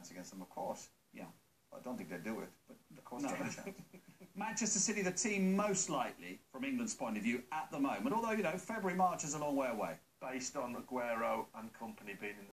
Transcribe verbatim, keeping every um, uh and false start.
chance against them, of course. Yeah. I don't think they do it, but of course No. they have a chance. Manchester City, the team most likely, from England's point of view, at the moment. Although, you know, February, March is a long way away. Based on Aguero and company being in the